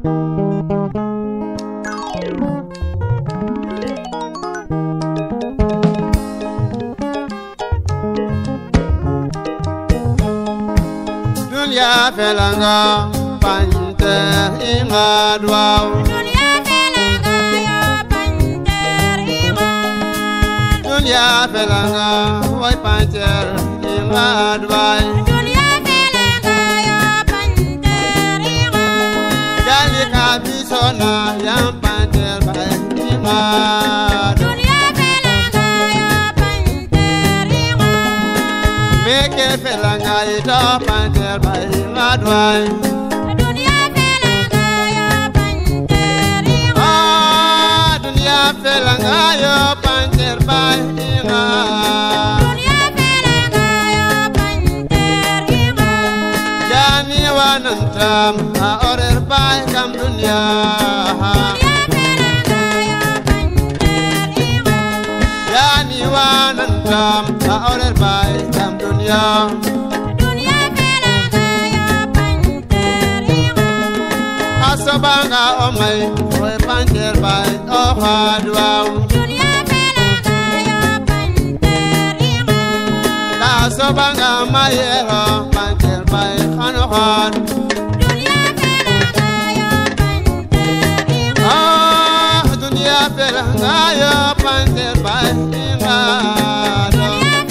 Dunia felanga panter ingadwau. Dunia felanga ya panter ingadwau. Dunia felanga wai panter ingadwau. Dunia felanga ya panter ingadwau. Jali kabisona yang panter bai ingadwau. Dunia felanga ya panter ingadwau. Meke felanga ito panter bai ingadwau. Dunia felanga ya panter ingadwau. Dunia felanga yo panter bai ingadwau. Dunia felanga ya panter ingadwau. Jani wanantam a orer bai kam dunia. Dunia felanga ya panter ingadwau. Yani wanantam a orer bai kam dunia. Dunia felanga ya panter ingadwau. Asobanga omai we panter bai o hadwau. Dunia felanga ya panter ingadwau. Asobanga mayero panter bai khano had. Dunia felanga ya panter ingadwau. Dunia felanga yo panter bai ingado.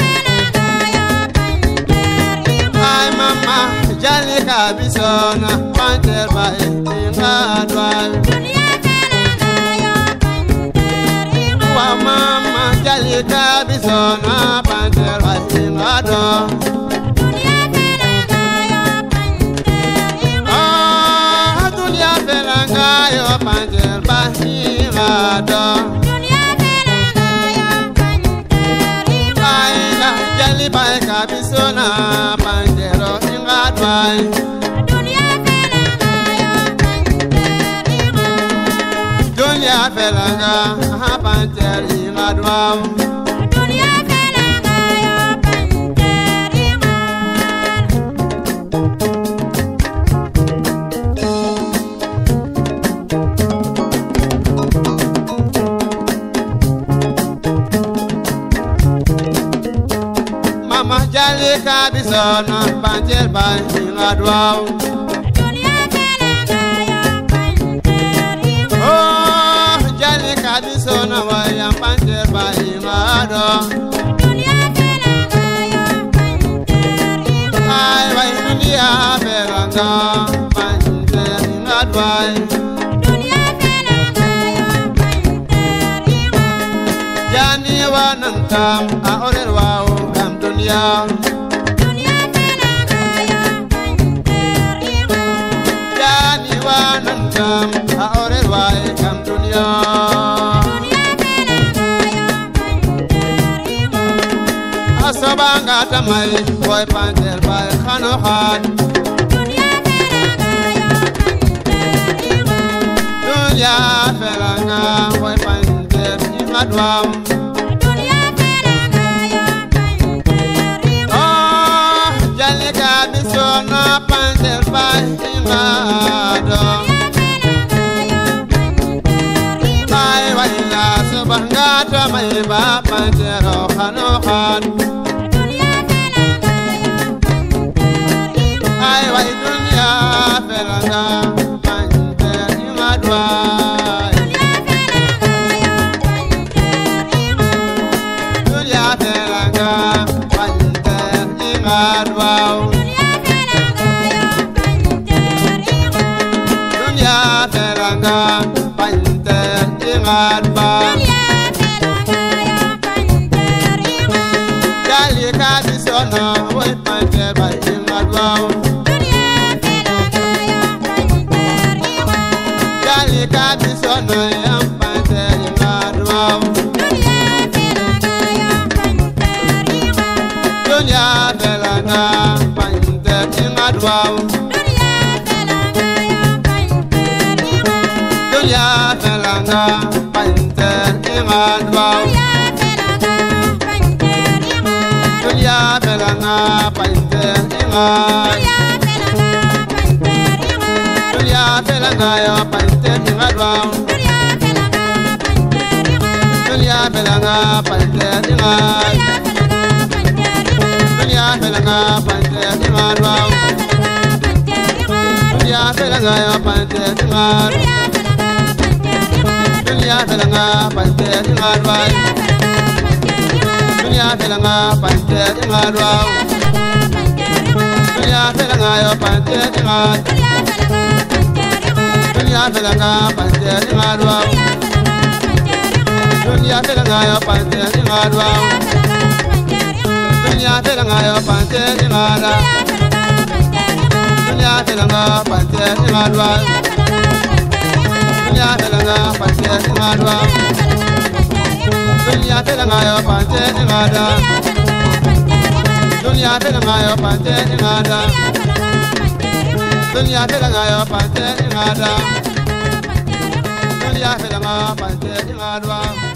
Ay mama jali kabisona panter bai ingado. Wa mama jali kabisona panter bai ingado. Dunia felanga yo panter bai ingado. Aina jali bai kabisona pantero ingadwai. Dunia felanga ha panter ingadwai. Mama jali kabisona panter bai ingadwai. Oh jali kabisona wayam panter bai ingado. Ay wai dunia felanga panter ingadwai. Jani wanantam a orer wau kam dunia. Jani wanantam a orer wai kam dunia. Asobanga tamai boy panter bai khano had. Dunia felanga boy panter ingadwau. Jali kabisona panter bai ingado. Ay waila subanga tamai ba pantero khano had. Ay wai dunia felanga panter ingadwai. Dunia felanga panter ingadwau. Dunia felanga panter ingadwau. Jali kabisona we panter bai ingadwau. Jali kabisona yam panter ingadwau. Dunia felanga panter ingadwau. Dunia felanga panter ingadwau. Dunia felanga panter ingadwau. Dunia felanga yo pante ni ngadwa dunya felanga pante ni ngadwa dunya felanga pante ni ngadwa dunya felanga yo pante ni ngadwa dunya felanga pante ni ngadwa dunya felanga pante ni ngadwa dunya felanga yo pante ni ngadwa dunya felanga pante ni ngadwa dunya felanga yo pante ni ngadwa dunya felanga yo pante ni ngadwa dunya felanga pante ni ngadwa dunya felanga pante ni ngadwa dunya felanga yo pante ni ngadwa dunya felanga yo pante ni ngadwa dunya felanga yo pante ni ngadwa dunya felanga pante ni ngadwa